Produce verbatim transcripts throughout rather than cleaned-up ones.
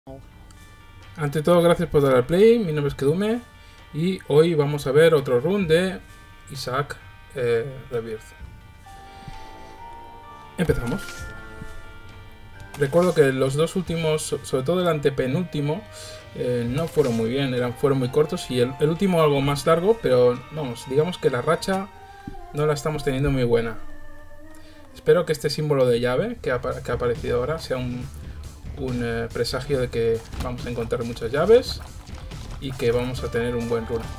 Ante todo, gracias por dar al play. Mi nombre es Kedume y hoy vamos a ver otro run de Isaac eh, Rebirth. Empezamos. Recuerdo que los dos últimos, sobre todo el antepenúltimo, eh, no fueron muy bien, eran, fueron muy cortos, y el, el último algo más largo, pero vamos, digamos que la racha no la estamos teniendo muy buena. Espero que este símbolo de llave que ha, que ha aparecido ahora sea un, un eh, presagio de que vamos a encontrar muchas llaves y que vamos a tener un buen run.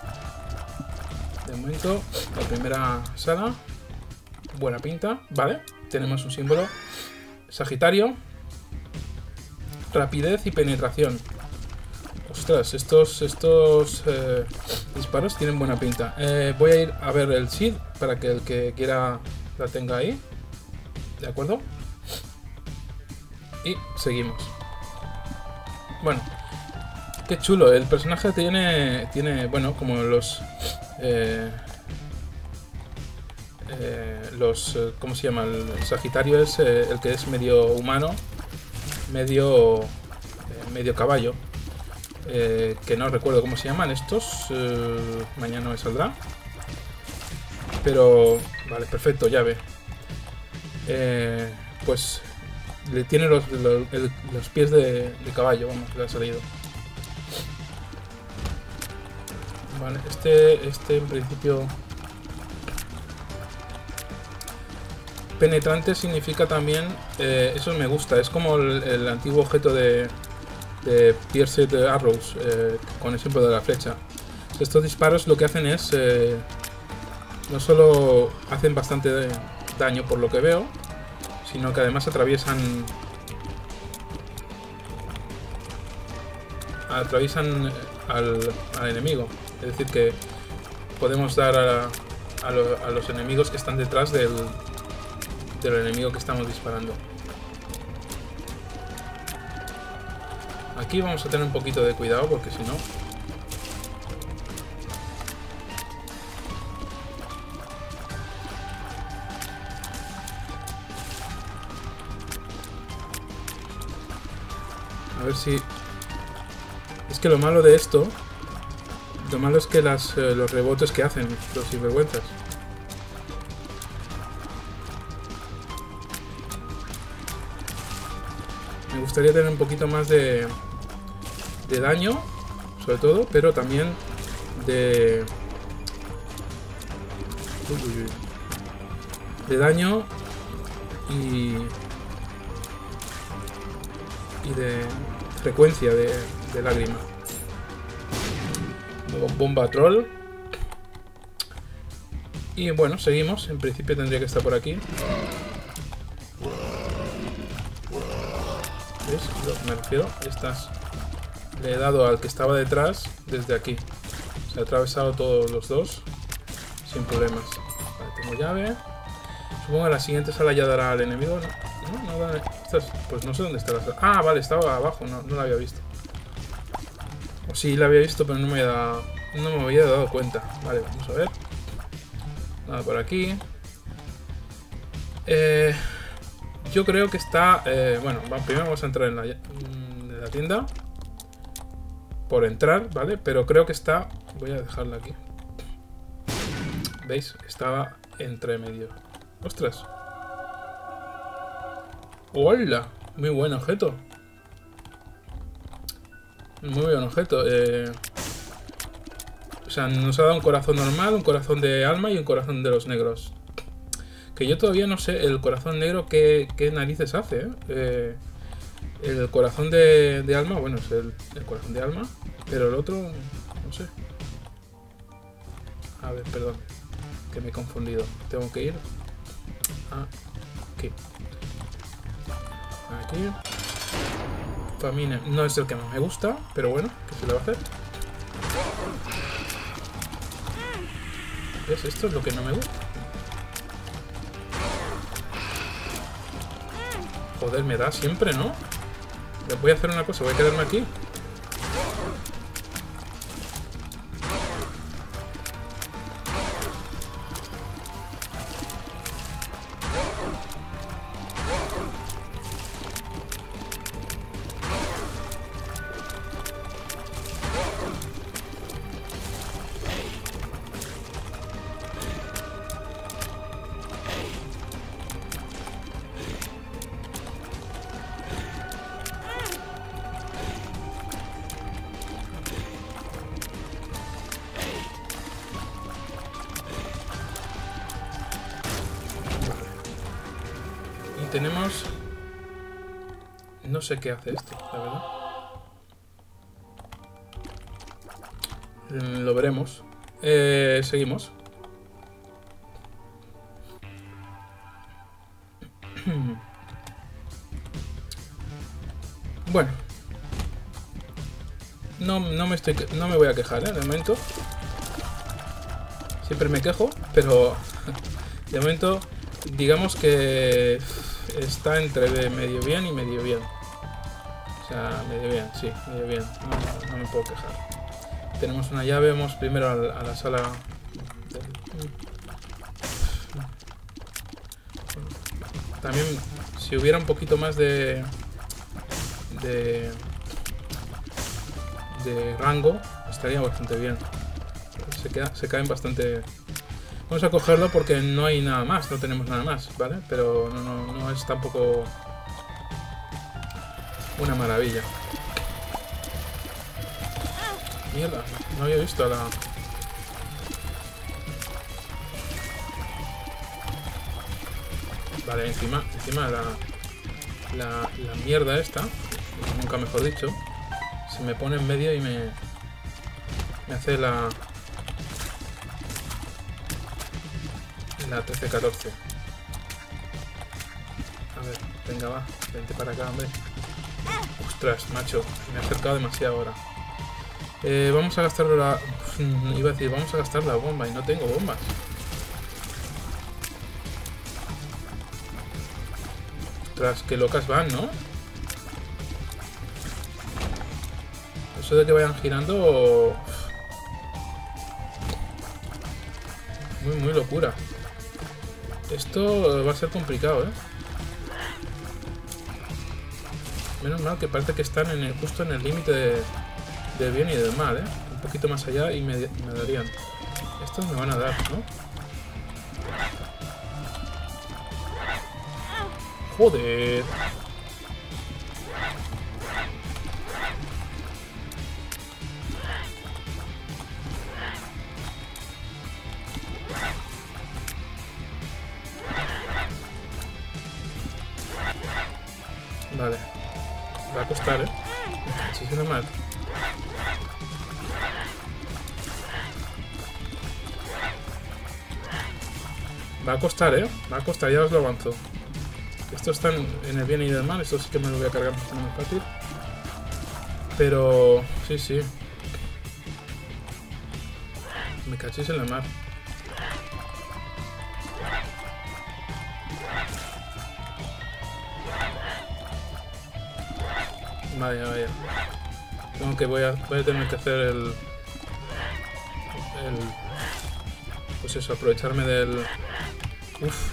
De momento, la primera sala, buena pinta, vale, tenemos un símbolo. Sagitario, rapidez y penetración. Ostras, estos, estos eh, disparos tienen buena pinta. Eh, voy a ir a ver el S I D para que el que quiera la tenga ahí. ¿De acuerdo? Y seguimos. Bueno, qué chulo. El personaje tiene, tiene bueno, como los... Eh, Eh, los, ¿cómo se llama? El Sagitario es eh, el que es medio humano, medio eh, medio caballo, eh, que no recuerdo cómo se llaman estos, eh, mañana me saldrá, pero vale, perfecto, llave. Eh, pues le tiene los, los, el, los pies de, de caballo, vamos, le ha salido. Vale, este, este en principio... Penetrante significa también, eh, eso me gusta, es como el, el antiguo objeto de, de Pierced Arrows, eh, con el símbolo de la flecha. Estos disparos lo que hacen es, eh, no solo hacen bastante daño por lo que veo, sino que además atraviesan, atraviesan al, al enemigo. Es decir, que podemos dar a, a, lo, a los enemigos que están detrás del... del enemigo que estamos disparando. Aquí vamos a tener un poquito de cuidado porque si no... A ver si... Es que lo malo de esto... Lo malo es que las, eh, los rebotes que hacen los sinvergüenzas. Me gustaría tener un poquito más de, de daño, sobre todo, pero también de... Uy, uy, uy. De daño y... y de frecuencia de, de lágrima. Luego bomba troll. Y bueno, seguimos. En principio tendría que estar por aquí. ¿Ves? Me refiero, estas le he dado al que estaba detrás desde aquí. Se ha atravesado todos los dos sin problemas. Vale, tengo llave. Supongo que la siguiente sala ya dará al enemigo. No, no, no da. Estas, pues no sé dónde está la sala. Ah, vale, estaba abajo, no, no la había visto. O sí, la había visto, pero no me, había, no me había dado cuenta. Vale, vamos a ver. Nada por aquí. Eh... Yo creo que está... Eh, bueno, primero vamos a entrar en la, en la tienda. Por entrar, ¿vale? Pero creo que está... Voy a dejarla aquí. ¿Veis? Estaba entre medio. ¡Ostras! ¡Hola! Muy buen objeto. Muy buen objeto. Eh, o sea, nos ha dado un corazón normal, un corazón de alma y un corazón de los negros. Que yo todavía no sé el corazón negro qué, qué narices hace, ¿eh? Eh, el corazón de, de alma, bueno, es el, el corazón de alma, pero el otro, no sé. A ver, perdón, que me he confundido. Tengo que ir aquí. Aquí. Famine no es el que más me gusta, pero bueno, ¿qué se le va a hacer? ¿Ves? Esto es lo que no me gusta. Joder, me da siempre, ¿no? Voy a hacer una cosa, voy a quedarme aquí. tenemos... No sé qué hace esto, la verdad. Lo veremos. Eh, seguimos. Bueno. No, no, me estoy, no me voy a quejar, ¿eh? De momento. Siempre me quejo, pero... De momento, digamos que... Está entre medio bien y medio bien. O sea, medio bien, sí, medio bien. No, no me puedo quejar. Tenemos una llave, vamos primero a la, a la sala... También, si hubiera un poquito más de... De... De rango, estaría bastante bien. Se, queda, se caen bastante... Vamos a cogerlo porque no hay nada más, no tenemos nada más, ¿vale? Pero no, no, no es tampoco una maravilla. Mierda, no había visto a la... Vale, encima, encima la, la, la mierda esta, nunca mejor dicho, se me pone en medio y me, me hace la... La trece catorce. A ver, venga, va. Vente para acá, hombre. Ostras, macho. Me he acercado demasiado ahora. Eh, vamos a gastar la... Iba a decir, vamos a gastar la bomba y no tengo bombas. Ostras, qué locas van, ¿no? Eso de que vayan girando... Muy, muy locura. Esto va a ser complicado, ¿eh? Menos mal que parece que están en el, justo en el límite de, del bien y del mal, ¿eh? Un poquito más allá y me, me darían. Estos me van a dar, ¿no? ¡Joder! Vale. Va a costar, ¿eh? Muchísimo más. Va a costar, ¿eh? Va a costar, ya os lo avanzo. Estos están en el bien y el mal. Esto sí que me lo voy a cargar mucho más fácil. Pero... Sí, sí. Me cachéis en la mar. Vaya, vaya. Tengo que voy a, voy a tener que hacer el, el... Pues eso, aprovecharme del... Uf.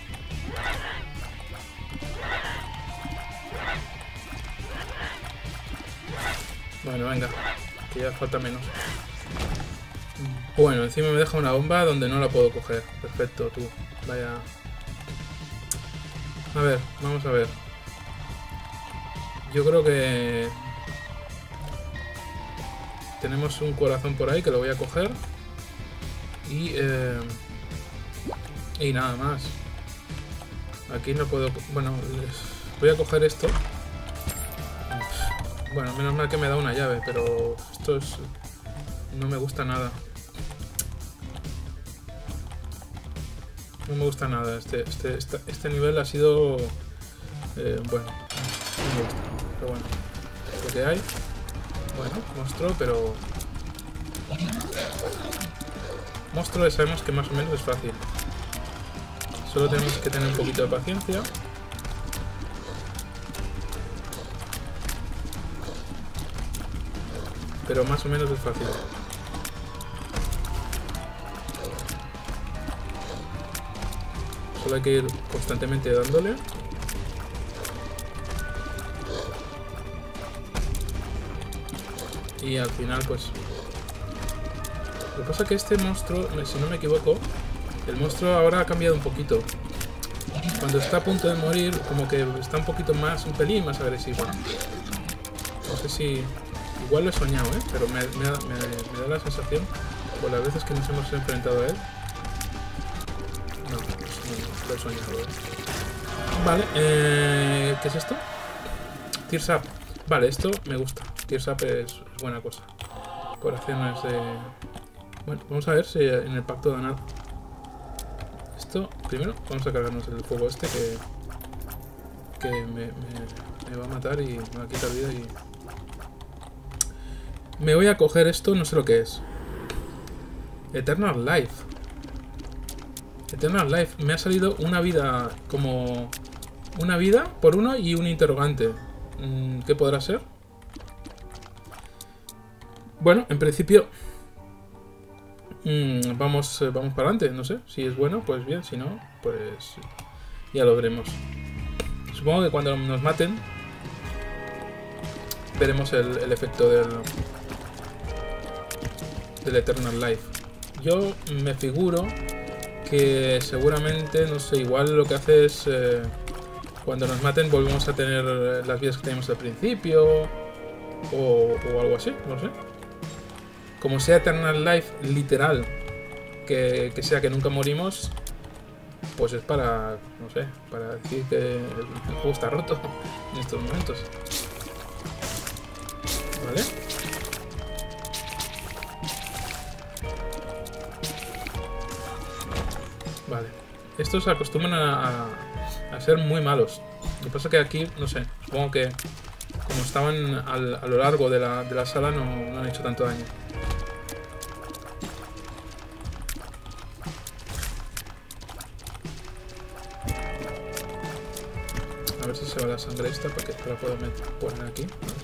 Bueno, venga. Que ya falta menos. Bueno, encima me deja una bomba donde no la puedo coger. Perfecto, tú. Vaya... A ver, vamos a ver. Yo creo que tenemos un corazón por ahí que lo voy a coger y eh, y nada más. Aquí no puedo... Bueno, voy a coger esto. Bueno, menos mal que me da una llave, pero esto es... No me gusta nada. No me gusta nada. Este, este, este, este nivel ha sido... Eh, bueno, no me gusta. Pero bueno, es lo que hay. Bueno, monstruo, pero... Monstruo sabemos que más o menos es fácil. Solo tenemos que tener un poquito de paciencia. Pero más o menos es fácil. Solo hay que ir constantemente dándole. Y al final, pues... Lo que pasa es que este monstruo, si no me equivoco, el monstruo ahora ha cambiado un poquito. Cuando está a punto de morir, como que está un poquito más, un pelín más agresivo. No sé si... Igual lo he soñado, ¿eh? Pero me, me, da, me, me da la sensación, por las veces que nos hemos enfrentado a él... No, no, no lo he soñado, ¿eh? Vale, eh, ¿qué es esto? Tears Up. Vale, esto me gusta. Tears Up es, es buena cosa. Corazones de... Bueno, vamos a ver si en el pacto de nada. Esto, primero, vamos a cargarnos el fuego este que... Que me, me, me va a matar y me va a quitar vida y... Me voy a coger esto, no sé lo que es. Eternal Life. Eternal Life. Me ha salido una vida como... Una vida por uno y un interrogante. ¿Qué podrá ser? Bueno, en principio... Mmm, vamos, vamos para adelante, no sé. Si es bueno, pues bien. Si no, pues... Ya lo veremos. Supongo que cuando nos maten... Veremos el, el efecto del... Del Eternal Life. Yo me figuro... Que seguramente, no sé, igual lo que hace es... Eh, cuando nos maten volvemos a tener las vidas que teníamos al principio. O, o algo así, no sé. Como sea Eternal Life literal, que, que sea que nunca morimos, pues es para, no sé, para decir que el juego está roto en estos momentos. ¿Vale? Vale. Estos se acostumbran a, a, a ser muy malos. Lo que pasa es que aquí, no sé, supongo que como estaban al, a lo largo de la, de la sala no, no han hecho tanto daño. A ver si se va la sangre esta para que la pueda meter, poner aquí.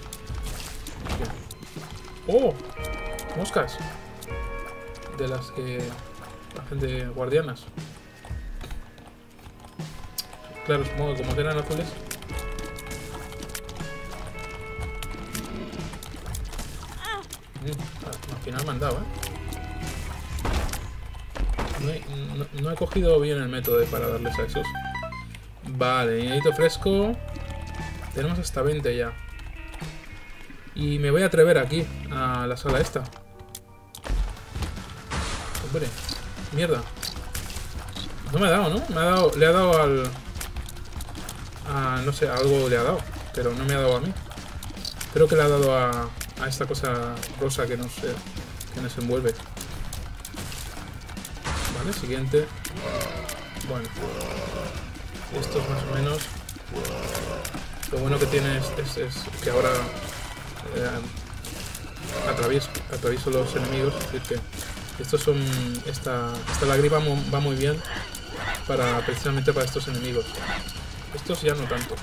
¡Oh! Moscas. De las que hacen de guardianas. Claro, supongo que como eran azules. Mm, al final me han dado, ¿eh? No he, no, no he cogido bien el método para darles a esos. Vale, niñito fresco. Tenemos hasta veinte ya. Y me voy a atrever aquí, a la sala esta. Hombre, mierda. No me ha dado, ¿no? Me ha dado, le ha dado al... A, no sé, algo le ha dado. Pero no me ha dado a mí. Creo que le ha dado a, a esta cosa rosa que nos, eh, que nos envuelve. Vale, siguiente. Bueno. Esto es más o menos... Lo bueno que tiene es, es, es que ahora... Eh, atravieso, atravieso los enemigos. Es decir que estos son... Esta, esta lágrima va muy bien para precisamente para estos enemigos. Estos ya no tanto.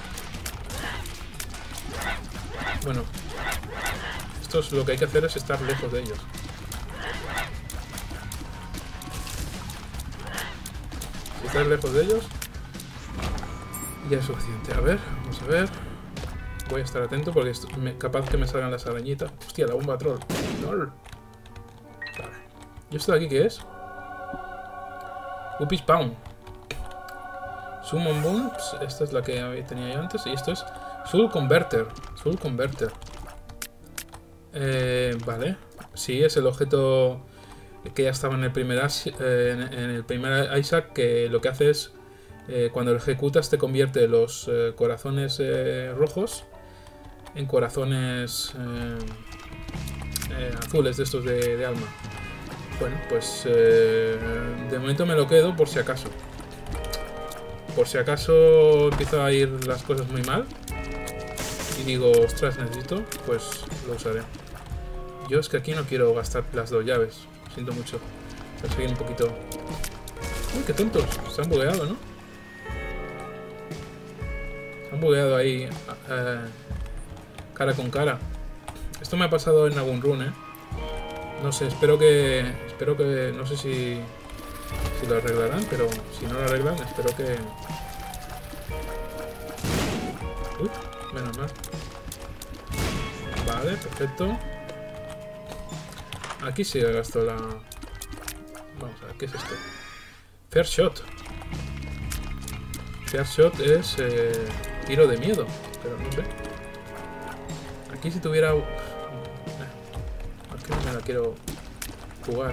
Bueno, estos lo que hay que hacer es estar lejos de ellos. Si estás lejos de ellos, ya es suficiente. A ver, vamos a ver. Voy a estar atento porque es capaz que me salgan las arañitas. Hostia, la bomba troll. ¡Lol! Vale. ¿Y esto de aquí qué es? Whoopee Spawn. Summon Boom. Esta es la que tenía yo antes. Y esto es Soul Converter. Soul Converter. Eh, vale. Sí, es el objeto que ya estaba en el primer, eh, en, en el primer Isaac. Que lo que hace es... Eh, cuando lo ejecutas te convierte los eh, corazones eh, rojos en corazones eh, eh, azules de estos de, de alma. Bueno, pues eh, de momento me lo quedo por si acaso. Por si acaso empiezo a ir las cosas muy mal y digo, ostras, necesito, pues lo usaré. Yo es que aquí no quiero gastar las dos llaves. Siento mucho. Voy a seguir un poquito... Uy, qué tontos. Se han bugueado, ¿no? Se han bugueado ahí eh, cara con cara. Esto me ha pasado en algún run, ¿eh? No sé, espero que... Espero que... No sé si... Si lo arreglarán, pero si no lo arreglan, espero que... Uy, menos mal. Vale, perfecto. Aquí sí he gastado la... Vamos a ver, ¿qué es esto? First Shot. First Shot es eh, tiro de miedo, pero no sé. Aquí si tuviera... Eh, es que no me la quiero jugar.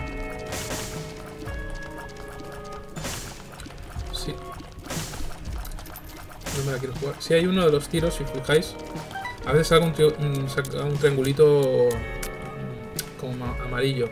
Sí. no me la quiero jugar. Si hay uno de los tiros, si fijáis, a veces hago un, un, saca un triangulito como amarillo.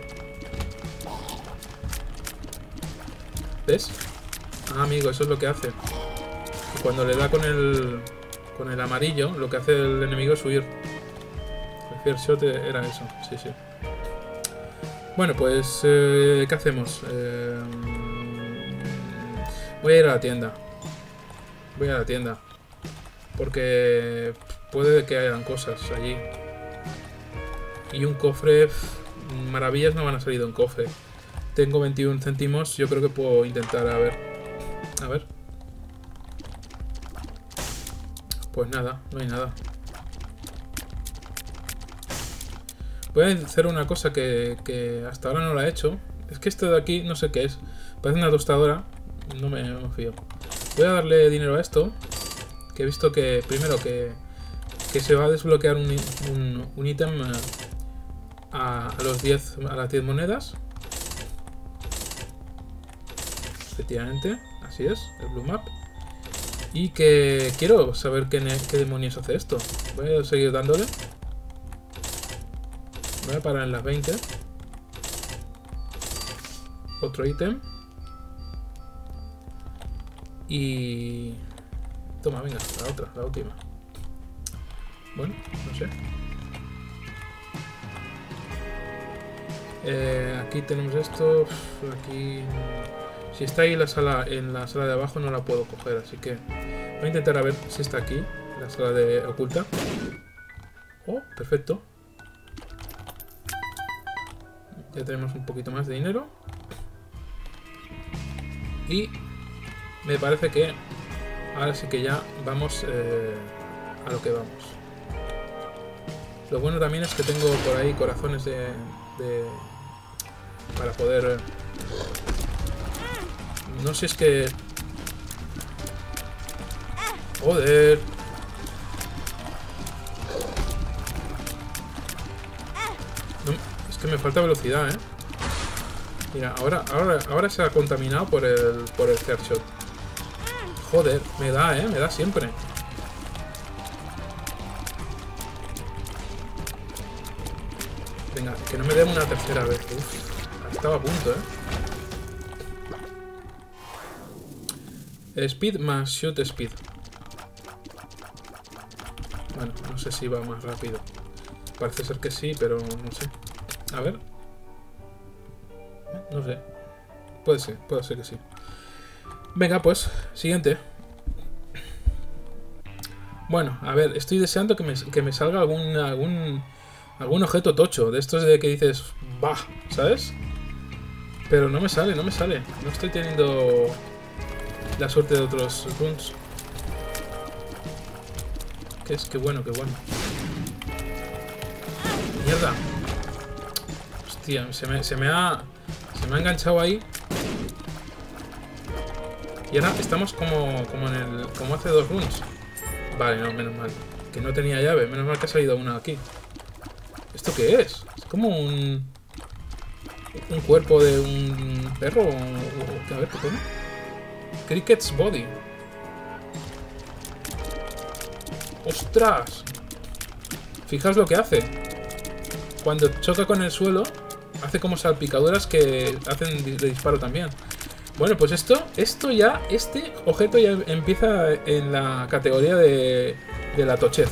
¿Ves? Ah, amigo, eso es lo que hace. Y cuando le da con el con el amarillo, lo que hace el enemigo es huir. El first shot era eso, sí, sí. Bueno, pues, eh, ¿qué hacemos? Eh, voy a ir a la tienda. Voy a la tienda. Porque puede que hayan cosas allí. Y un cofre... Maravillas no van a salir de un cofre. Tengo veintiún céntimos. Yo creo que puedo intentar, a ver. A ver. Pues nada, no hay nada. Voy a hacer una cosa que, que hasta ahora no la he hecho. Es que esto de aquí no sé qué es. Parece una tostadora. No me, no me fío. Voy a darle dinero a esto. Que he visto que, primero, que, que se va a desbloquear un, un, un ítem a, a, los diez, a las diez monedas. Efectivamente, así es, el Blue Map. Y que quiero saber qué, qué demonios hace esto. Voy a seguir dándole. Voy a parar en las veinte. Otro ítem. Y... Toma, venga, la otra, la última. Bueno, no sé. Eh, aquí tenemos esto. Aquí... Si está ahí la sala, en la sala de abajo no la puedo coger, así que voy a intentar a ver si está aquí, la sala de oculta. Oh, perfecto. Ya tenemos un poquito más de dinero. Y me parece que ahora sí que ya vamos eh, a lo que vamos. Lo bueno también es que tengo por ahí corazones de... de para poder... No sé, es que... Joder. No, es que me falta velocidad, ¿eh? Mira, ahora, ahora, ahora se ha contaminado por el, por el third shot. Joder, me da, ¿eh? Me da siempre. Venga, que no me den una tercera vez. Uf, estaba a punto, ¿eh? Speed más shoot speed. Bueno, no sé si va más rápido. Parece ser que sí, pero no sé. A ver. No sé. Puede ser, puede ser que sí. Venga, pues, siguiente. Bueno, a ver, estoy deseando que me, que me salga algún, algún algún objeto tocho. De estos de que dices, bah, ¿sabes? Pero no me sale, no me sale. No estoy teniendo la suerte de otros runs. Que es, que bueno, que bueno. Mierda. Hostia, se me, se me ha... Se me ha enganchado ahí. Y ahora estamos como, como en el... Como hace dos runs. Vale, no, menos mal. Que no tenía llave. Menos mal que ha salido una aquí. ¿Esto qué es? Es como un... Un cuerpo de un perro. O, o, a ver, ¿qué pone? Cricket's Body. ¡Ostras! Fijaos lo que hace. Cuando choca con el suelo, hace como salpicaduras que hacen de disparo también. Bueno, pues esto, esto ya, este objeto ya empieza en la categoría de, de la tochez.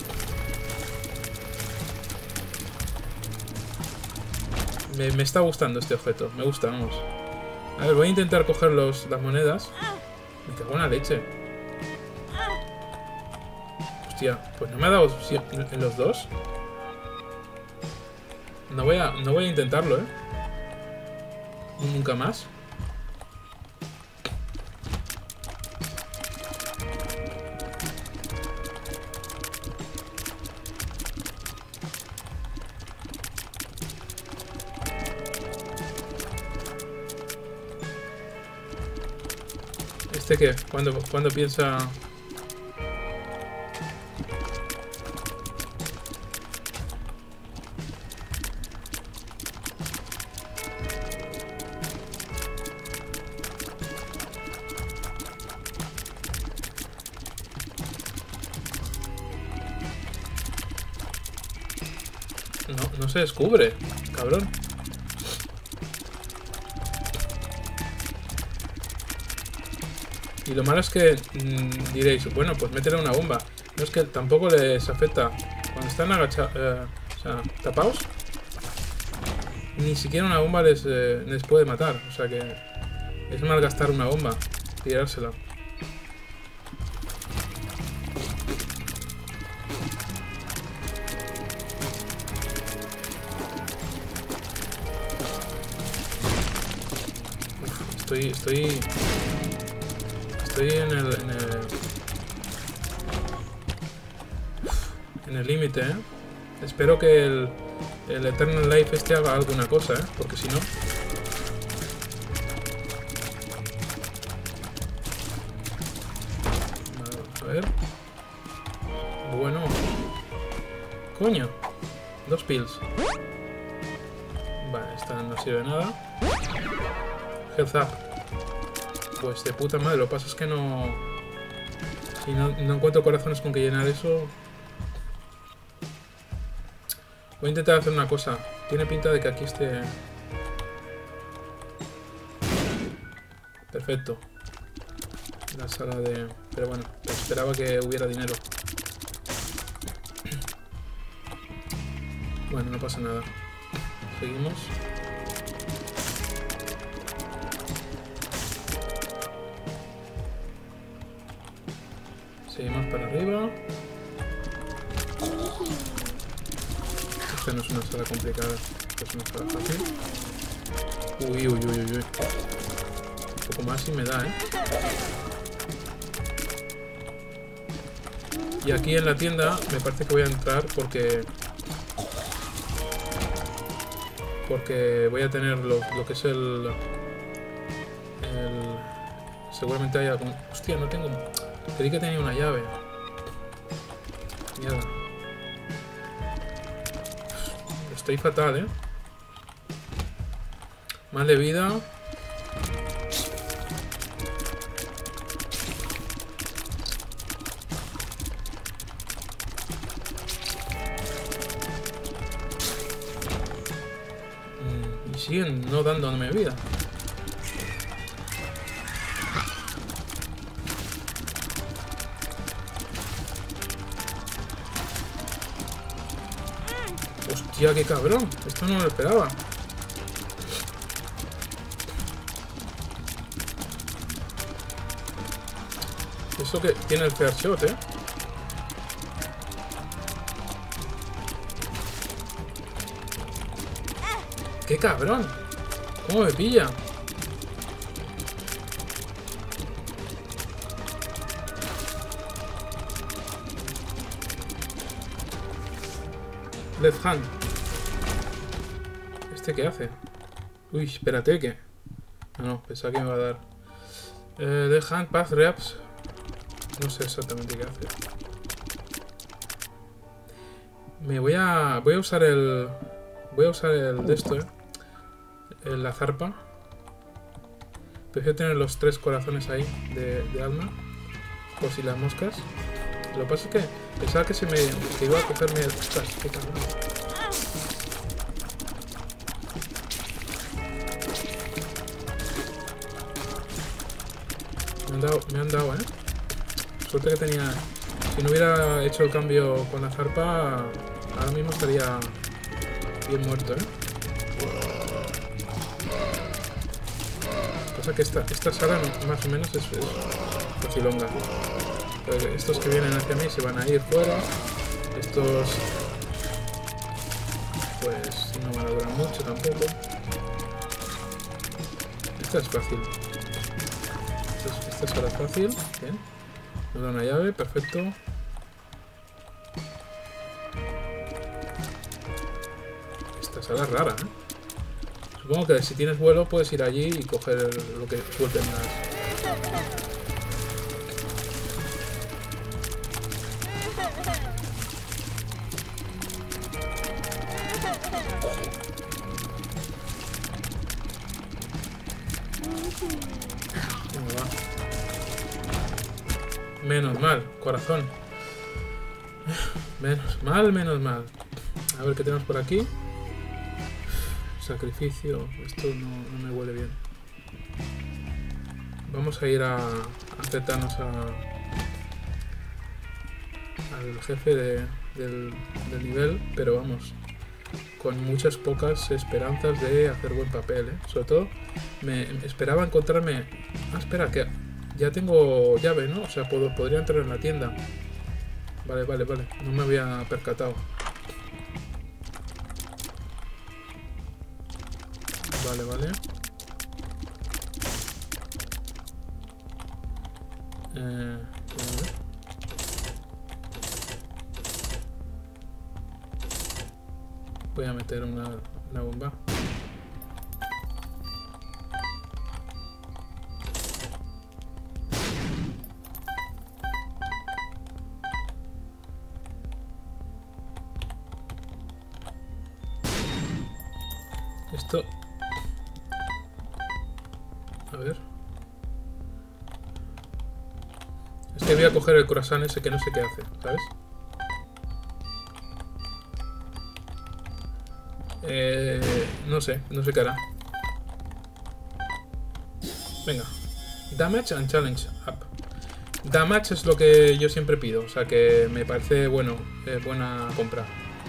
Me, me está gustando este objeto, me gusta, vamos. A ver, voy a intentar coger los, las monedas. Me cago en la leche. Hostia, pues no me ha dado en los dos. No voy a, no voy a intentarlo, ¿eh? Nunca más. ¿Este qué? ¿Cuándo, cuándo piensa...? No, no se descubre, cabrón. Y lo malo es que mmm, diréis, bueno, pues métele una bomba. No, es que tampoco les afecta. Cuando están agachados, eh, o sea, tapados, ni siquiera una bomba les, eh, les puede matar. O sea que es mal gastar una bomba, tirársela. Uf, estoy, estoy, estoy en el, en el, en el límite, ¿eh? Espero que el, el Eternal Life este haga alguna cosa, ¿eh? Porque si no... A ver... Bueno... Coño. Dos pills. Vale, esta no sirve de nada. Health up. Pues de puta madre, lo que pasa es que no... Si no, no encuentro corazones con que llenar eso... Voy a intentar hacer una cosa. Tiene pinta de que aquí esté... Perfecto. La sala de... Pero bueno, esperaba que hubiera dinero. Bueno, no pasa nada. Seguimos. Seguimos para arriba. Esta no es una sala complicada, esta es una sala fácil. Uy, uy, uy, uy, uy. Un poco más y me da, ¿eh? Y aquí en la tienda me parece que voy a entrar porque... Porque voy a tener lo, lo que es el... el seguramente haya... Como, hostia, no tengo... Creí que tenía una llave. Mierda. Estoy fatal, ¿eh? Mal de vida. Mm, y siguen no dándome vida. Hostia, qué cabrón. Esto no lo esperaba. Eso que tiene el fair shot, ¿eh? ¡Qué cabrón! ¿Cómo me pilla? Left hand. ¿Este qué hace? Uy, espérate, ¿qué? Ah, no, pensaba que me iba a dar. Eh, left hand, path, reaps. No sé exactamente qué hace. Me voy a... Voy a usar el... Voy a usar el de esto, ¿eh? El, la zarpa. Prefiero tener los tres corazones ahí de, de alma. Por si las moscas. Lo que pasa es que pensaba que se me... Que iba a cogerme el... Ostras, qué cabrón. Me han dado, me han dado, ¿eh? Suerte que tenía... Si no hubiera hecho el cambio con la zarpa, ahora mismo estaría bien muerto, ¿eh? Pasa que esta, esta sala no, más o menos es, es cochilonga. Pero estos que vienen hacia mí se van a ir fuera. Estos... Pues no van a durar mucho tampoco. Esta es fácil. Esta, es, esta sala es fácil. Bien. Nos da una llave, perfecto. Esta sala es rara, ¿eh? Supongo que si tienes vuelo puedes ir allí y coger lo que suelten las... ¿Cómo va? Menos mal, corazón. Menos mal, menos mal. A ver qué tenemos por aquí. Sacrificio. Esto no, no me huele bien. Vamos a ir a, a enfrentarnos a, al jefe de, del, del nivel, pero vamos, con muchas pocas esperanzas de hacer buen papel, ¿eh? Sobre todo, me, me esperaba encontrarme... Ah, espera, que ya tengo llave, ¿no? O sea, puedo, podría entrar en la tienda. Vale, vale, vale. No me había percatado. Vale, vale. Eh, voy a meter una, una bomba. Esto... A ver... Es que voy a coger el croissant ese que no sé qué hace, ¿sabes? Eh, no sé, no sé qué hará. Venga. Damage and challenge up. Damage es lo que yo siempre pido, o sea que me parece bueno, eh, buena compra.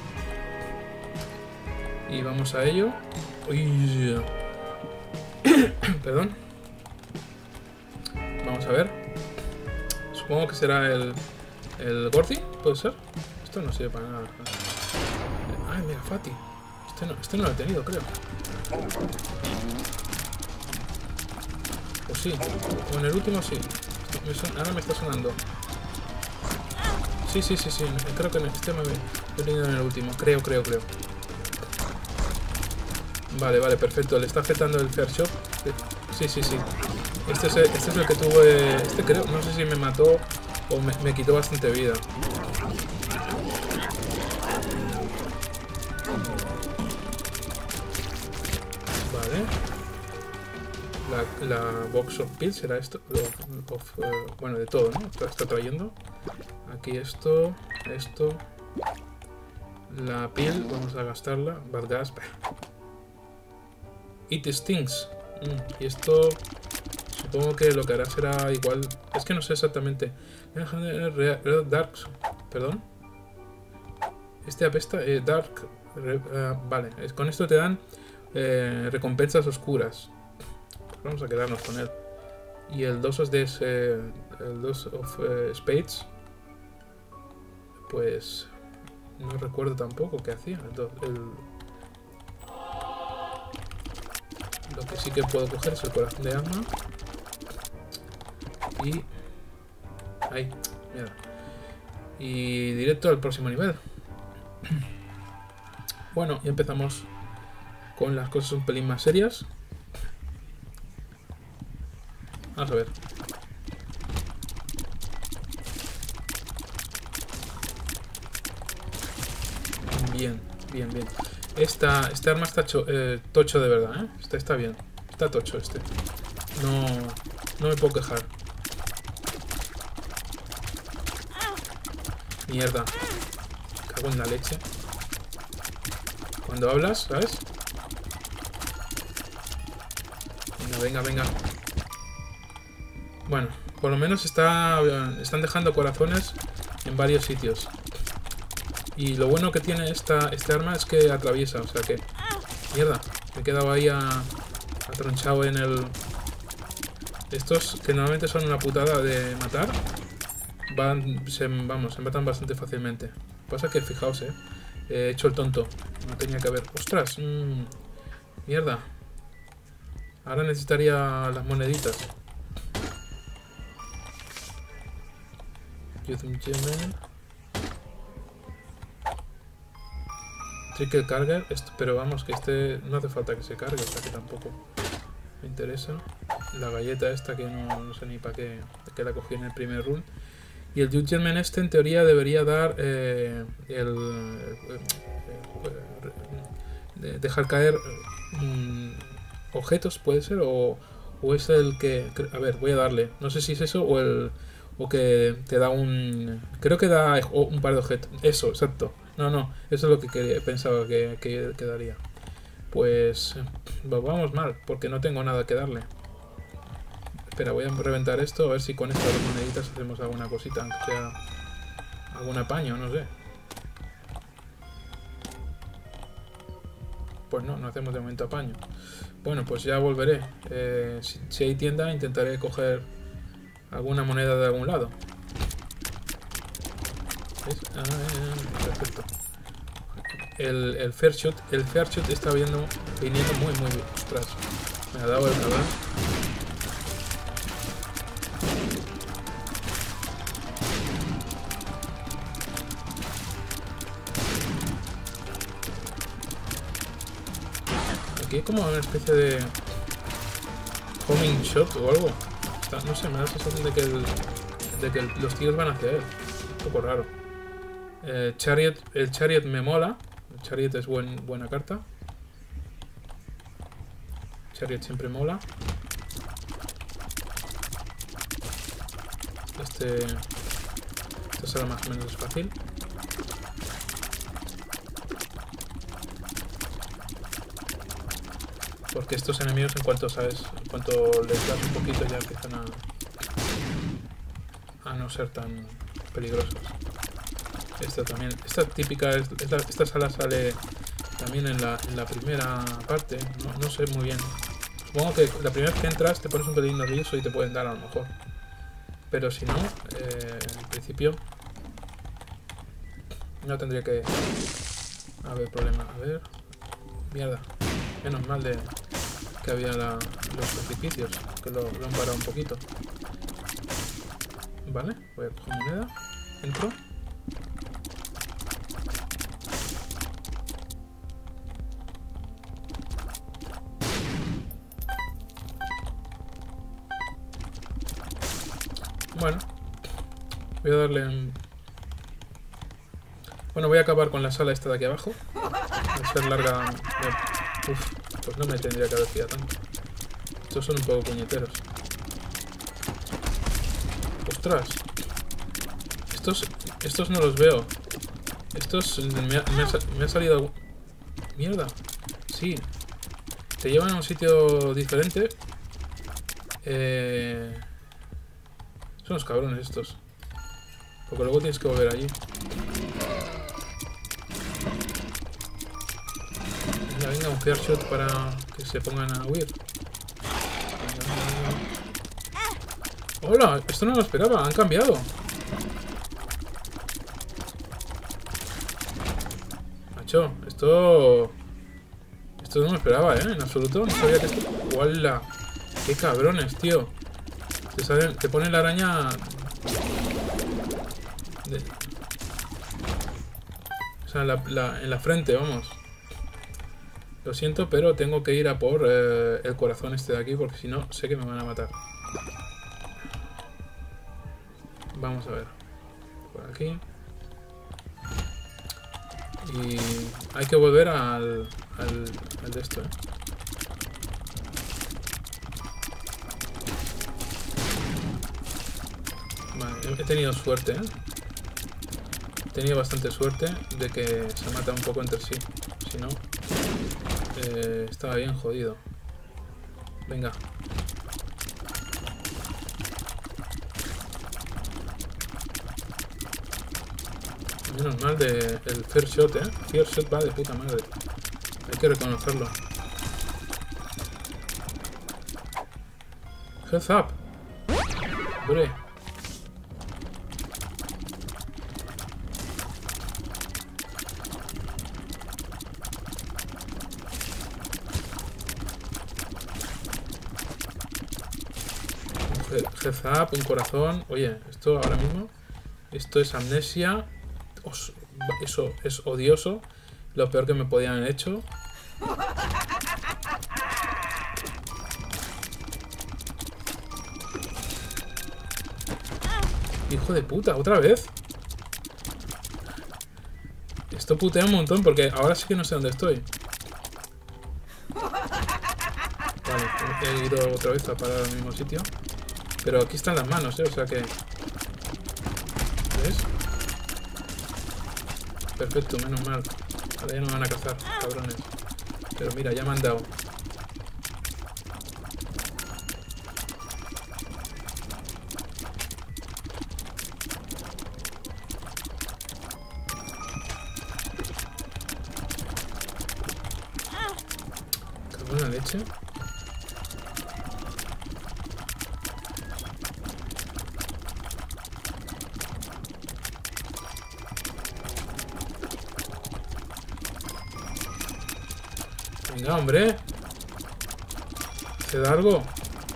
Y vamos a ello. Uy. Perdón. Vamos a ver. Supongo que será el, el Gordy, ¿puede ser? Esto no sirve para nada. Ay, mira, Fati. Este no, este no lo he tenido, creo. O sí. O en el último sí. Me son, ahora me está sonando. Sí, sí, sí, sí. Creo que en este me lo he tenido en el último. Creo, creo, creo. Vale, vale, perfecto. Le está afectando el Fair Shop. Sí, sí, sí. Este es, el, este es el que tuve... Este creo, no sé si me mató o me, me quitó bastante vida. Vale. La, la box of pills será esto. Of, of, uh, bueno, de todo, ¿no? Está, está trayendo. Aquí esto, esto. La pill, vamos a gastarla. Bad gas. It stings. Mm, y esto... Supongo que lo que hará será igual... Es que no sé exactamente. Dark... Perdón. Este apesta... Eh, dark... Uh, vale. Con esto te dan eh, recompensas oscuras. Vamos a quedarnos con él. Y el dos de ese... El dos of uh, Spades. Pues... No recuerdo tampoco qué hacía. El, el, lo que sí que puedo coger es el corazón de arma. Y... Ahí, mira. Y directo al próximo nivel. Bueno, y empezamos con las cosas un pelín más serias. Vamos a ver. Bien, bien, bien. Esta, este arma está cho, eh, tocho de verdad, ¿eh? Este está bien. Está tocho este. No, no me puedo quejar. Mierda. Cago en la leche. Cuando hablas, ¿sabes? Venga, venga, venga. Bueno, por lo menos está, están dejando corazones en varios sitios. Y lo bueno que tiene esta, este arma es que atraviesa, o sea que... Mierda, me he quedado ahí a, atronchado en el... Estos, que normalmente son una putada de matar, van, se, vamos, se matan bastante fácilmente. Pasa que, fijaos, eh, he hecho el tonto. No tenía que haber... ¡Ostras! Mmm, mierda. Ahora necesitaría las moneditas. Youth Gentleman. Trickle Carger, esto, pero vamos, que este no hace falta que se cargue, o sea que tampoco me interesa. La galleta esta que no, no sé ni para qué, que la cogí en el primer run. Y el Judgment este en teoría debería dar eh, el... Eh, eh, dejar caer um, objetos, puede ser, o, o es el que... A ver, voy a darle, no sé si es eso o el... O que te da un... Creo que da un par de objetos. Eso, exacto. No, no, eso es lo que quería, pensaba que, que quedaría. Pues vamos mal, porque no tengo nada que darle. Espera, voy a reventar esto, a ver si con estas dos moneditas hacemos alguna cosita, aunque sea algún apaño, no sé. Pues no, no hacemos de momento apaño. Bueno, pues ya volveré. Eh, si, si hay tienda, intentaré coger alguna moneda de algún lado. ¿Ves? Ah, perfecto. El, el fair shot, el fair shot está viendo, viniendo muy, muy bien. Ostras, me ha dado el cabrón. Aquí hay como una especie de homing shot o algo. Está, no sé, me da la sensación de que, el, de que el, los tiros van hacia él. Un poco raro. Eh, Chariot, el Chariot me mola. El Chariot es buen, buena carta. Chariot siempre mola. Este... Esto será más o menos fácil. Porque estos enemigos, en cuanto sabes, en cuanto les das un poquito, ya empiezan a, a no ser tan peligrosos. Esta también, esta típica, es, es la, esta sala sale también en la, en la primera parte, no, no sé muy bien. Supongo que la primera vez que entras te pones un pelín nervioso y te pueden dar a lo mejor. Pero si no, eh, en principio no tendría que haber problema. A ver, mierda. Menos mal de que había la, los precipicios, que lo, lo han parado un poquito. Vale, voy a coger moneda. Entro. Bueno, voy a darle un... Bueno, voy a acabar con la sala esta de aquí abajo. Al ser larga... Uf, pues no me tendría que haber fijado tanto. Estos son un poco puñeteros. ¡Ostras! Estos, estos no los veo. Estos... Me ha, me ha, me ha salido... algún... ¡Mierda! Sí. Te llevan a un sitio diferente. Eh... Son los cabrones estos. Porque luego tienes que volver allí. Venga, venga, un fair shot para que se pongan a huir. ¡Hola! Esto no lo esperaba, han cambiado. Macho, esto... Esto no me esperaba, ¿eh? En absoluto. No sabía que esto... ¡Hola! ¡Qué cabrones, tío! Te, salen, te ponen la araña... De... O sea, en la, la, en la frente, vamos. Lo siento, pero tengo que ir a por eh, el corazón este de aquí, porque si no, sé que me van a matar. Vamos a ver. Por aquí. Y hay que volver al, al, al de esto, ¿eh? Vale, he tenido suerte, ¿eh? He tenido bastante suerte de que se matan un poco entre sí. Si no, eh, estaba bien jodido. Venga. Menos mal de el fair shot, ¿eh? Fair shot va de puta madre. Hay que reconocerlo. Health up. Hombre. Health up, un corazón. Oye, esto ahora mismo... Esto es amnesia. Os, eso es odioso. Lo peor que me podían haber hecho. Hijo de puta, otra vez. Esto putea un montón porque ahora sí que no sé dónde estoy. Vale, he ido otra vez a parar al mismo sitio. Pero aquí están las manos, ¿eh? O sea que... ¿Ves? perfecto, menos mal. Ahora ya no me van a cazar, cabrones. Pero mira, ya me han dado. Cago en la leche. Venga, hombre. ¿Te da algo?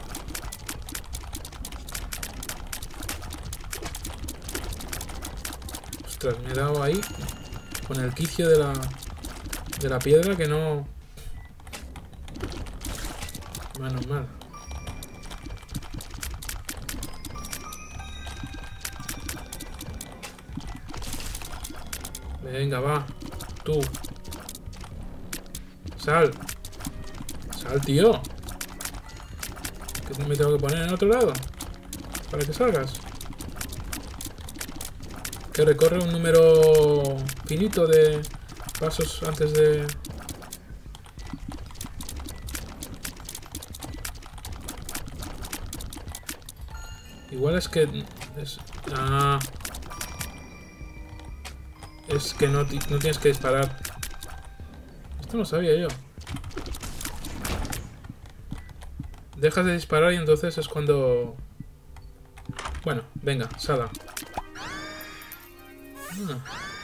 Ostras, me he dado ahí con el quicio de la de la piedra que no... Menos mal. Venga, va. Tú. Sal. Sal, tío. ¿Que me tengo que poner en otro lado? Para que salgas. Que recorre un número finito de pasos antes de... Igual es que... Es... Ah. Es que no, no tienes que disparar. Esto no sabía yo. Dejas de disparar y entonces es cuando... Bueno, venga, Sada. Ah.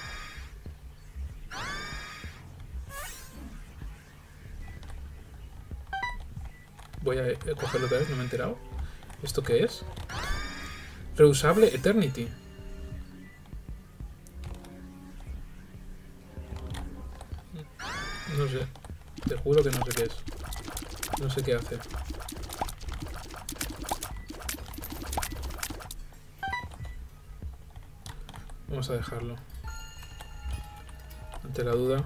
Voy a cogerlo otra vez, no me he enterado. ¿Esto qué es? Reusable Eternity. No sé. Te juro que no sé qué es. No sé qué hace. Vamos a dejarlo. Ante la duda.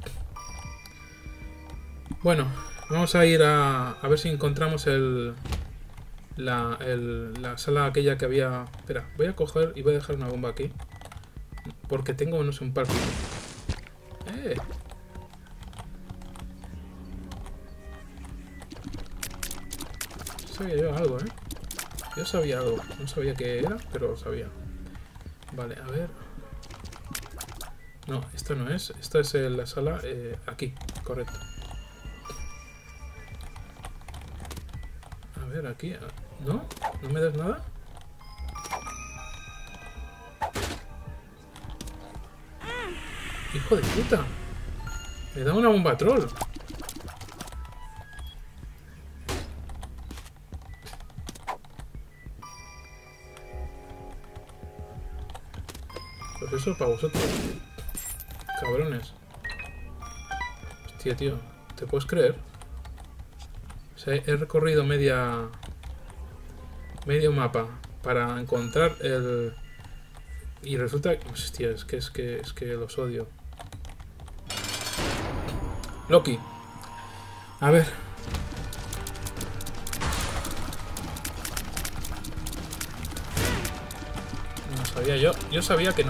Bueno, vamos a ir a, a ver si encontramos el la, el... la sala aquella que había... Espera, voy a coger y voy a dejar una bomba aquí. Porque tengo, no sé, un pálpito. ¡Eh! Sabía yo algo, ¿eh? Yo sabía algo. No sabía qué era, pero lo sabía. Vale, a ver. No, esta no es. Esta es eh, la sala eh, aquí, correcto. A ver, aquí. ¿No? ¿No me das nada? ¡Hijo de puta! Me da una bomba troll. Pues eso para vosotros. Cabrones. Hostia, tío. ¿Te puedes creer? O sea, he recorrido media... medio mapa para encontrar el... Y resulta... Hostia, es que, es que, es que los odio. Loki. A ver. No sabía yo. Yo sabía que no...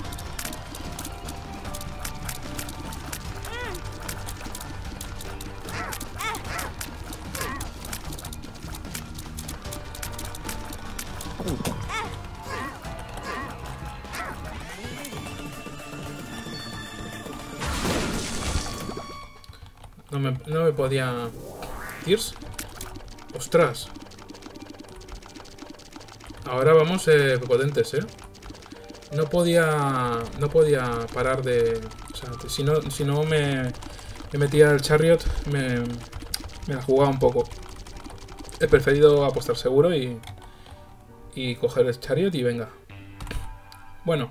No me, no me podía... ¿Tirs? ¡Ostras! Ahora vamos eh, potentes, ¿eh? No podía... No podía parar de... O sea, si no, si no me, me metía el Chariot, me, me la jugaba un poco. He preferido apostar seguro y... Y coger el Chariot y venga. Bueno.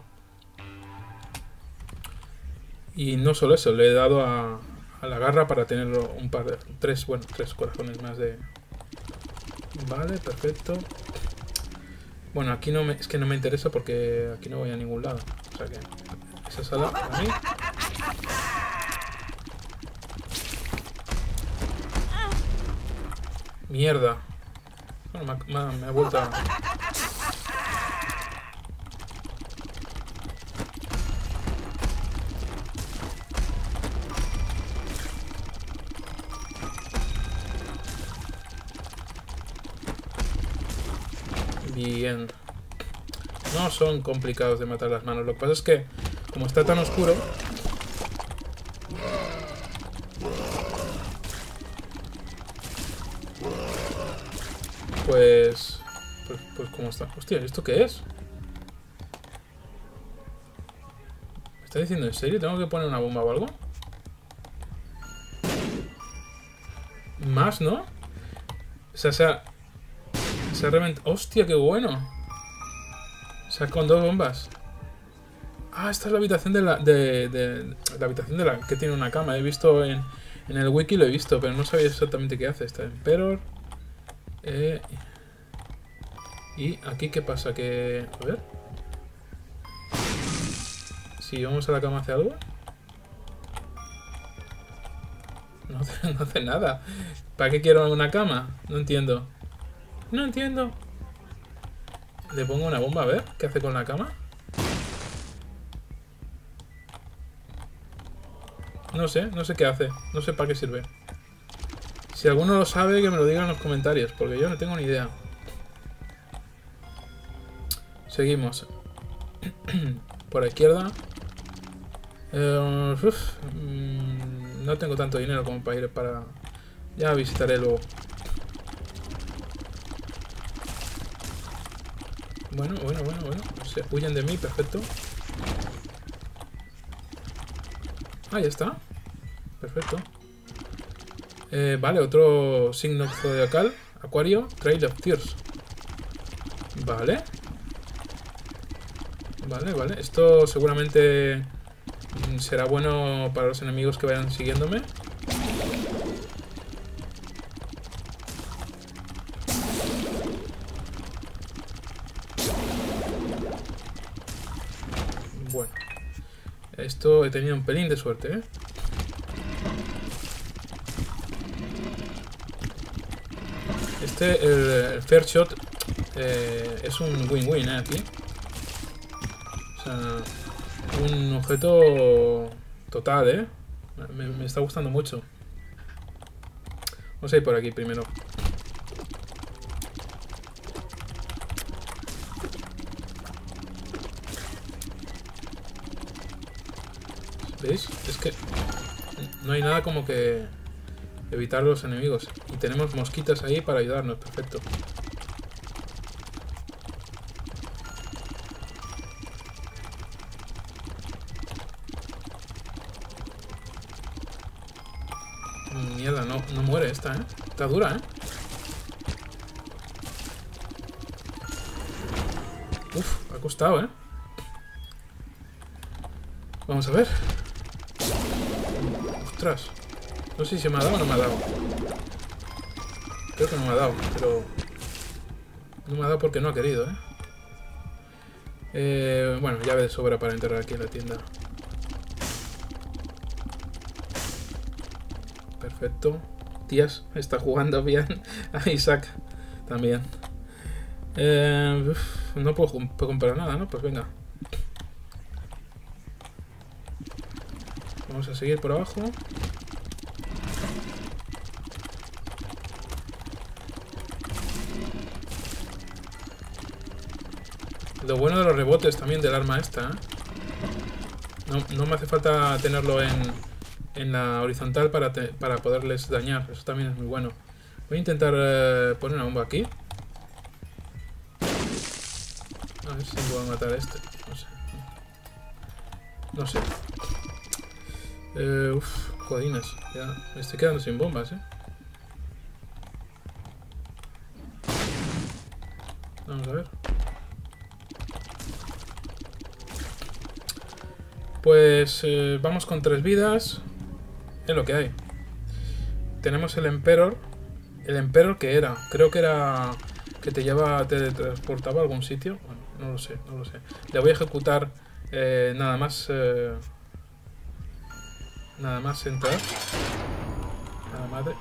Y no solo eso, le he dado a... a la garra para tener un par de... Tres, bueno, tres corazones más de... Vale, perfecto. Bueno, aquí no me... Es que no me interesa porque aquí no voy a ningún lado. O sea que... Esa sala para mí. Mierda. Bueno, me ha, me ha vuelto a... Bien. No son complicados de matar las manos. Lo que pasa es que, como está tan oscuro... Pues... Pues, pues como está... Hostia, ¿esto qué es? ¿Me está diciendo en serio? ¿Tengo que poner una bomba o algo? Más, ¿no? O sea, se ha... Se ha reventado... ¡Hostia, qué bueno! O sea, con dos bombas. Ah, esta es la habitación de la... De, de, la habitación de la... Que tiene una cama. He visto en... En el wiki lo he visto, pero no sabía exactamente qué hace. Está Emperor. Eh... Y aquí, ¿qué pasa? Que... A ver... Si vamos a la cama, ¿hace algo? No hace, no hace nada. ¿Para qué quiero una cama? No entiendo. No entiendo. Le pongo una bomba, a ver. ¿Qué hace con la cama? No sé, no sé qué hace. No sé para qué sirve. Si alguno lo sabe, que me lo diga en los comentarios, porque yo no tengo ni idea. Seguimos. Por la izquierda. Eh, uf, mmm, no tengo tanto dinero como para ir para... Ya visitaré luego. Bueno, bueno, bueno, bueno. Se huyen de mí, perfecto. Ah, ya está. Perfecto. Eh, vale, otro signo zodiacal. Acuario, Trail of Tears. Vale. Vale, vale. Esto seguramente será bueno para los enemigos que vayan siguiéndome. Bueno. Esto he tenido un pelín de suerte, ¿eh? Este, el, el Fair Shot, eh, es un win-win, ¿eh? Aquí. O sea, un objeto total, ¿eh? Me, me está gustando mucho. Vamos a ir por aquí primero. ¿Veis? Es que no hay nada como que evitar los enemigos. Y tenemos mosquitas ahí para ayudarnos. Perfecto. Mierda, no, no muere esta, ¿eh? Está dura, ¿eh? Uf, ha costado, ¿eh? Vamos a ver. Ostras. No sé si se me ha dado o no me ha dado. Creo que no me ha dado, pero... No me ha dado porque no ha querido, ¿eh? eh bueno, llave de sobra para entrar aquí en la tienda. Perfecto. Tías, está jugando bien. A Isaac también. Eh, uf, no puedo, puedo comprar nada, ¿no? Pues venga. Vamos a seguir por abajo. Lo bueno de los rebotes también del arma esta, ¿eh? No, no me hace falta tenerlo en, en la horizontal para, te, para poderles dañar. Eso también es muy bueno. Voy a intentar eh, poner una bomba aquí. A ver si puedo matar a este. No sé. No sé. Eh, uf, jodines. Ya me estoy quedando sin bombas, ¿eh? Vamos a ver. Pues eh, vamos con tres vidas. Es lo que hay. Tenemos el Emperor. El Emperor que era. Creo que era... Que te lleva... Te transportaba a algún sitio. Bueno, no lo sé, no lo sé. Le voy a ejecutar eh, nada más... Eh, nada más entrar. Nada madre.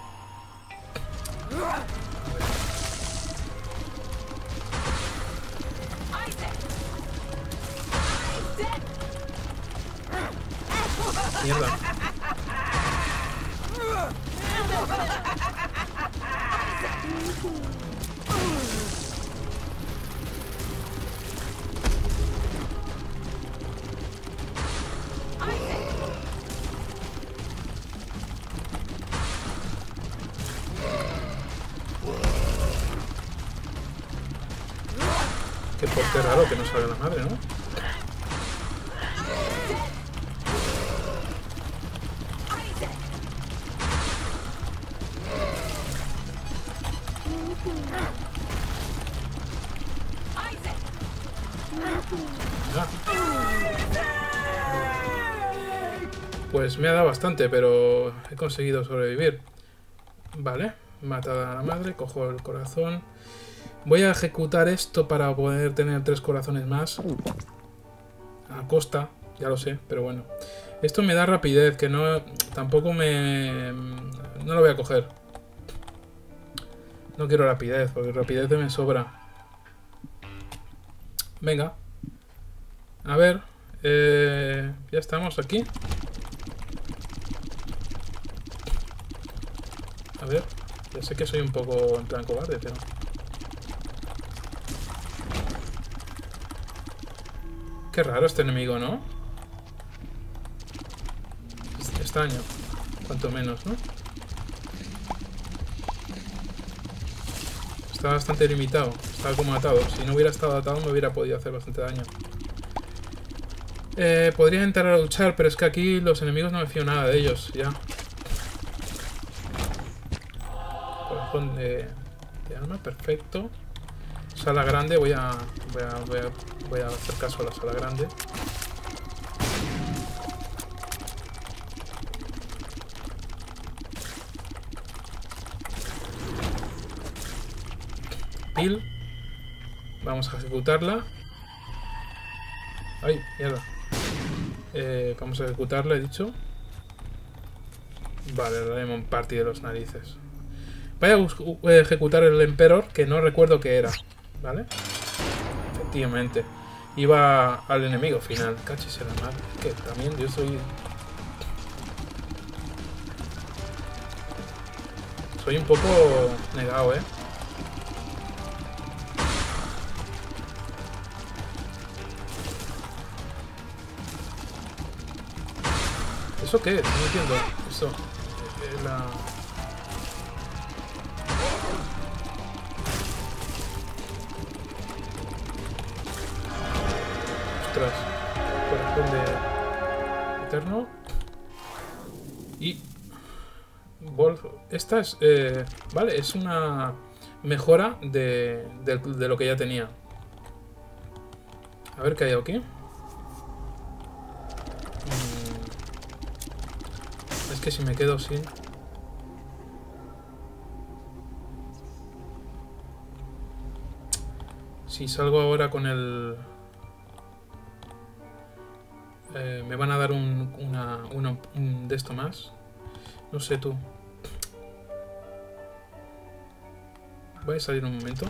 Mierda. Porque es raro que no salga la madre, ¿no? Ah. Pues me ha dado bastante, pero he conseguido sobrevivir. Vale, matada a la madre, cojo el corazón. Voy a ejecutar esto para poder tener tres corazones más. A costa, ya lo sé, pero bueno. Esto me da rapidez, que no... Tampoco me... No lo voy a coger. No quiero rapidez, porque rapidez me sobra. Venga. A ver. Eh, ya estamos aquí. A ver. Ya sé que soy un poco en plan cobarde, pero... Qué raro este enemigo, ¿no? Es extraño. Cuanto menos, ¿no? Está bastante limitado. Está como atado. Si no hubiera estado atado me hubiera podido hacer bastante daño. Eh, podría entrar a luchar, pero es que aquí los enemigos no me fío nada de ellos, ya. Corazón de, de alma, perfecto. Sala grande, voy a, voy a, voy a, voy a hacer caso a la sala grande. Pil. Vamos a ejecutarla. Ay, mierda. Eh, vamos a ejecutarla, he dicho. Vale, el Lemon Party de los narices. Voy a ejecutar el Emperor, que no recuerdo qué era. ¿Vale? Efectivamente. Iba al enemigo final. Cachis en la madre. Que también yo soy... Soy un poco negado, ¿eh? ¿Eso qué es? No entiendo. Eso. Eh, la... Ostras. Corazón de... Eterno. Y... Wolf. Esta es... Eh... Vale, es una mejora de, de, de lo que ya tenía. A ver qué hay aquí. Es que si me quedo sin... Si salgo ahora con el... Eh, me van a dar un, una, una, un de esto más. No sé tú. Voy a salir un momento.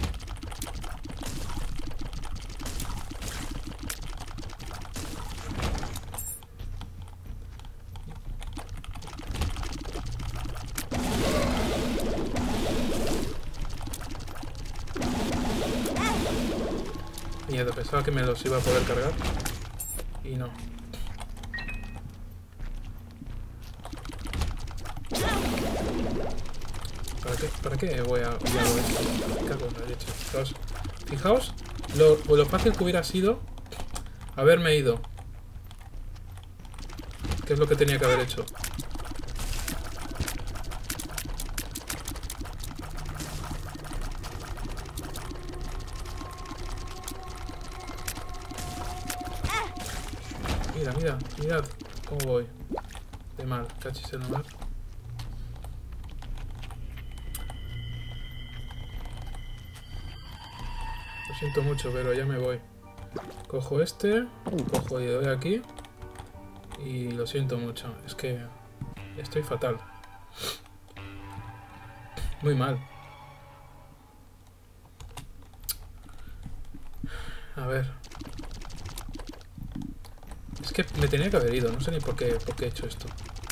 Miedo, pensaba que me los iba a poder cargar. Y no. ¿Para qué? ¿Para qué voy a, voy a hago esto? Cago en la leche. Fijaos, fijaos lo, lo fácil que hubiera sido haberme ido. ¿Qué es lo que tenía que haber hecho? Mira, mira, mirad cómo voy. De mal, cachis en la mar. Lo siento mucho, pero ya me voy. Cojo este, cojo y doy aquí. Y lo siento mucho, es que estoy fatal. Muy mal. A ver. Es que me tenía que haber ido, no sé ni por qué, por qué he hecho esto.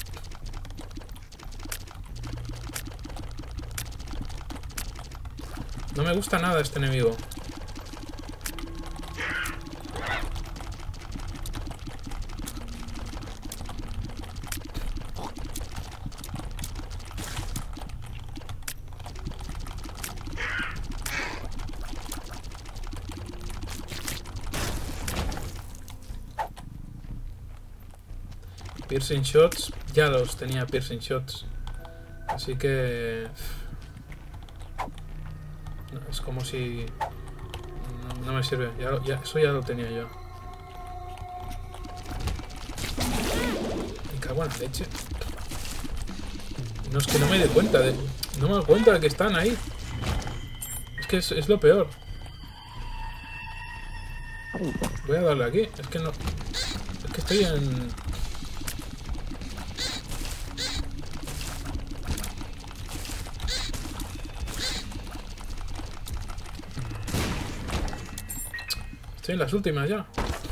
No me gusta nada este enemigo. Piercing shots, ya los tenía piercing shots. Así que... No, es como si... No, no me sirve, ya, ya, eso ya lo tenía yo. Me cago en la leche. No, es que no me doy cuenta de... No me doy cuenta de que están ahí. Es que es, es lo peor. Voy a darle aquí. Es que no... Es que estoy en... Estoy en las últimas ya.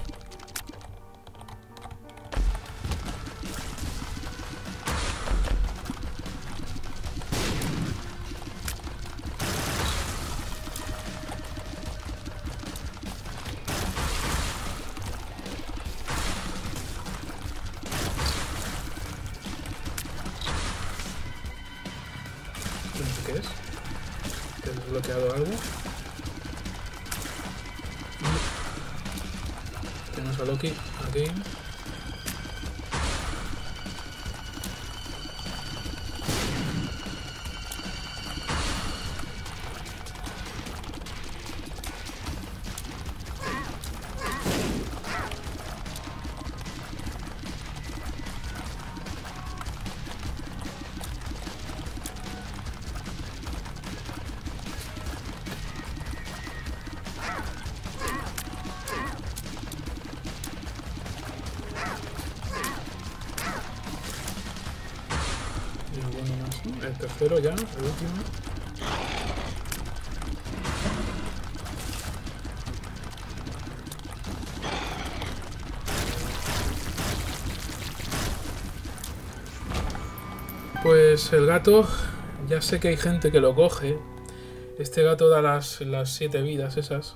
¿Qué es? ¿Que he desbloqueado algo? Tenemos a Loki aquí. El tercero ya, el último. Pues el gato, ya sé que hay gente que lo coge. Este gato da las, las siete vidas esas.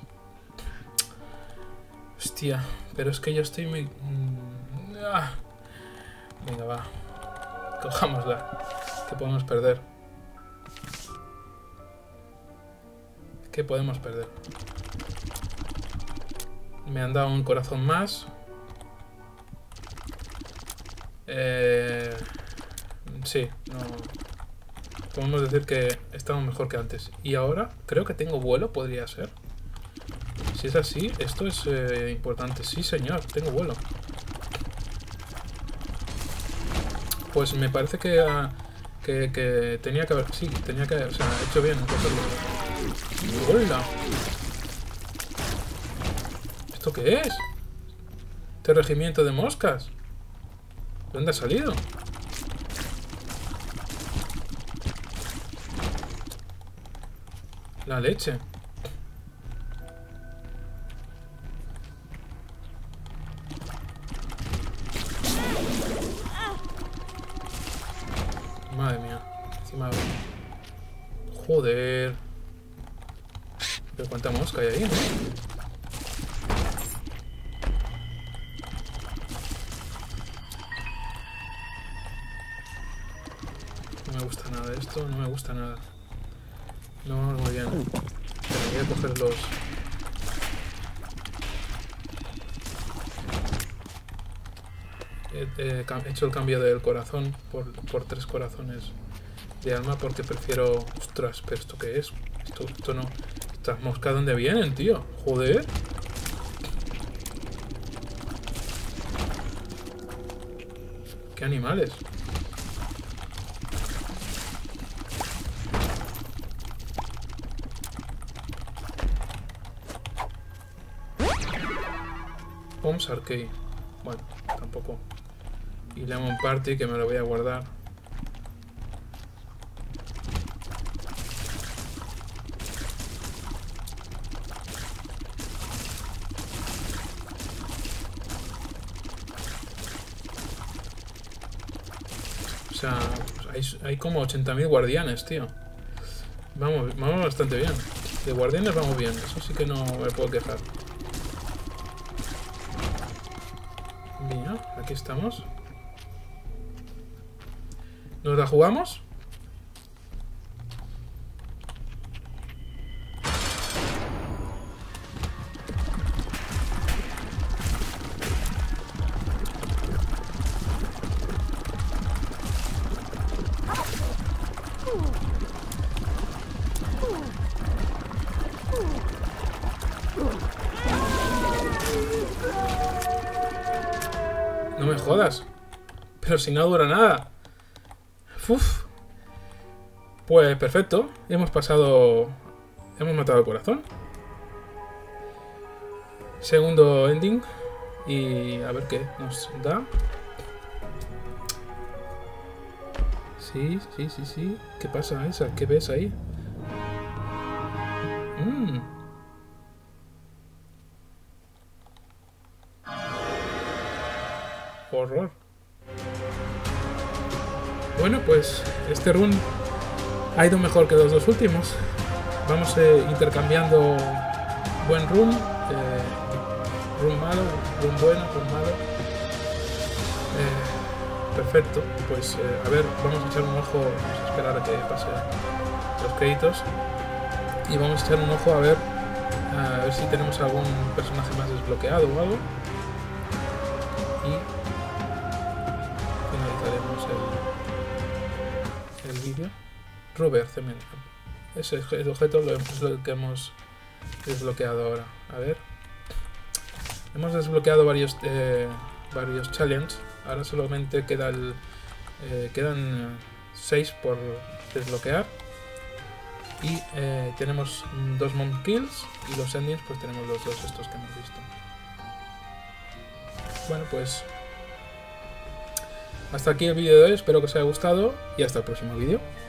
Hostia, pero es que yo estoy muy... Ah. Venga, va. Cojámosla. ¿Qué podemos perder? ¿Qué podemos perder? Me han dado un corazón más. Eh... Sí, no... Podemos decir que estamos mejor que antes. Y ahora creo que tengo vuelo, podría ser. Si es así, esto es eh, importante. Sí, señor, tengo vuelo. Pues me parece que... Uh, Que, que tenía que haber... Sí, tenía que... O sea, he hecho bien en cogerlo. ¡Hola! ¿Esto qué es? Este regimiento de moscas. ¿De dónde ha salido? La leche. Madre mía. Encima... Joder. Pero cuánta mosca hay ahí, ¿no? No me gusta nada de esto, no me gusta nada. No vamos muy bien. Pero voy a coger los... He, he, he hecho el cambio del corazón por, por tres corazones de alma porque prefiero... Ostras, pero ¿esto qué es? Esto, esto no... ¿Estas moscas dónde vienen, tío? Joder. ¿Qué animales? Bombs Arcade. Bueno, tampoco. Y Lemon Party, que me lo voy a guardar. O sea, hay, hay como ochenta mil guardianes, tío. Vamos, vamos bastante bien. De guardianes vamos bien. Eso sí que no me puedo quejar. Mira, aquí estamos. ¿Nos la jugamos? No me jodas. Pero si no dura nada. Uf. Pues perfecto. Hemos pasado... Hemos matado el corazón. Segundo ending. Y a ver qué nos da. Sí, sí, sí, sí. ¿Qué pasa, Isa? ¿Qué ves ahí? Mmm. Horror. Bueno, pues este run ha ido mejor que los dos últimos. Vamos eh, intercambiando buen run, eh, run malo, run bueno, run malo. Eh, perfecto. Pues eh, a ver, vamos a echar un ojo, vamos a esperar a que pasen los créditos y vamos a echar un ojo a ver, a ver si tenemos algún personaje más desbloqueado o algo. Y finalizaremos el, el vídeo. Rubber Cement. Ese es el objeto, lo, es lo que hemos desbloqueado ahora. A ver. Hemos desbloqueado varios eh, varios challenges. Ahora solamente queda el, eh, quedan seis por desbloquear. Y eh, tenemos dos mount kills. Y los endings pues tenemos los dos estos que hemos visto. Bueno, pues hasta aquí el vídeo de hoy, espero que os haya gustado y hasta el próximo vídeo.